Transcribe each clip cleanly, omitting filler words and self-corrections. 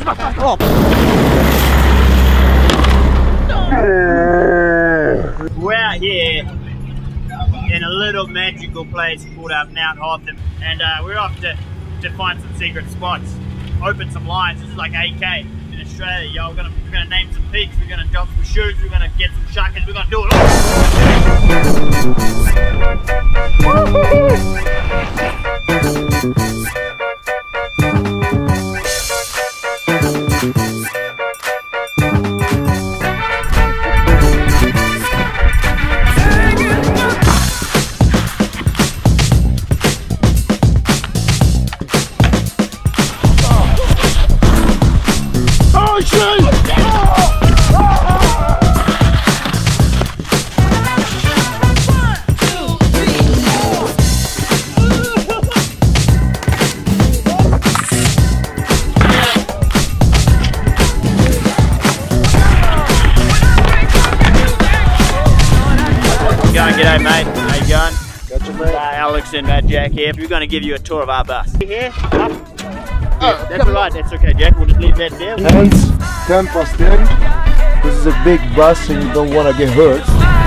Oh. We're out here in a little magical place called Mount Hotham, and we're off to find some secret spots, open some lines. This is like AK in Australia, yo. We're gonna name some peaks, we're gonna drop some shoots, we're gonna get some shuckers, we're gonna do it G'day mate, how you going? Gotcha mate. Alex and Jack here. We're going to give you a tour of our bus. Here, up. Yeah, that's alright, that's okay Jack, we'll just leave that there. Hands 10 past 10. This is a big bus and you don't want to get hurt.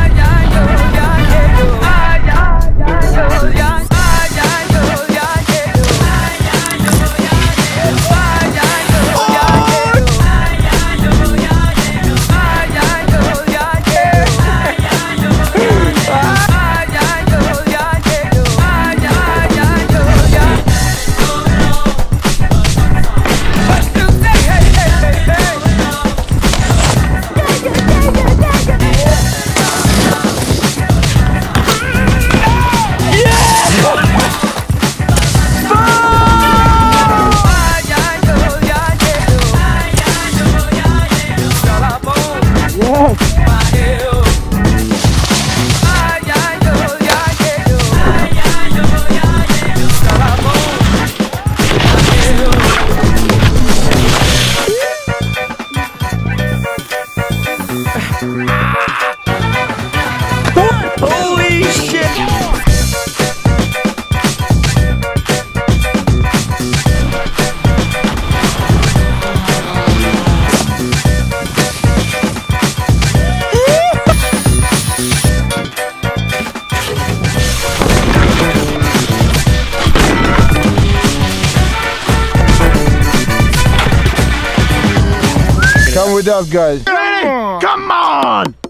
Holy shit! Come with us guys. Ready? Come on!